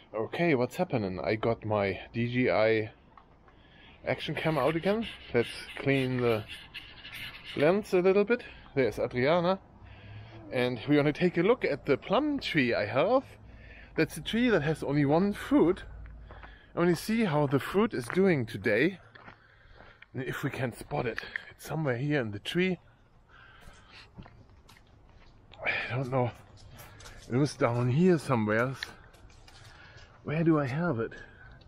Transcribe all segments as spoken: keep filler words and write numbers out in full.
Okay, what's happening? I got my D J I action cam out again. Let's clean the lens a little bit. There's Adriana. And we're gonna take a look at the plum tree I have. That's a tree that has only one fruit. I want to see how the fruit is doing today. And if we can spot it. It's somewhere here in the tree. I don't know. It was down here somewhere. Where do I have it?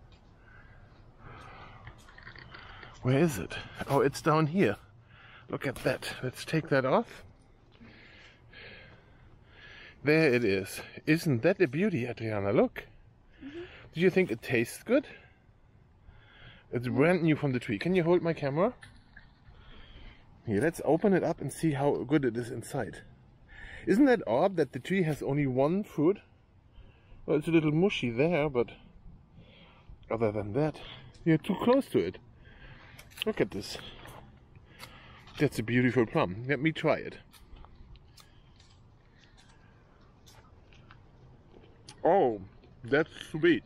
Where is it? Oh, it's down here. Look at that. Let's take that off. There it is. Isn't that a beauty, Adriana? Look. Mm-hmm. Do you think it tastes good? It's brand new from the tree. Can you hold my camera? Here, let's open it up and see how good it is inside. Isn't that odd that the tree has only one fruit? Well, it's a little mushy there, but other than that, you're too close to it. Look at this. That's a beautiful plum. Let me try it. Oh, that's sweet.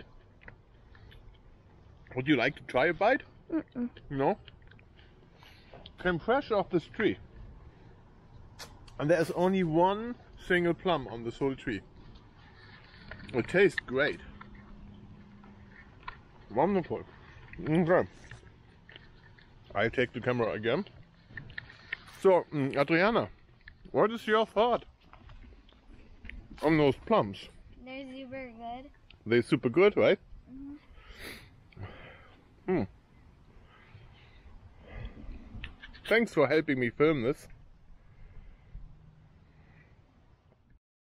Would you like to try a bite? Mm-mm. No? Came fresh off this tree. And there's only one single plum on this whole tree. It tastes great. Wonderful. Okay. I take the camera again. So, um, Adriana, what is your thought on those plums? They're super good. They're super good, right? Mm-hmm. Mm. Thanks for helping me film this.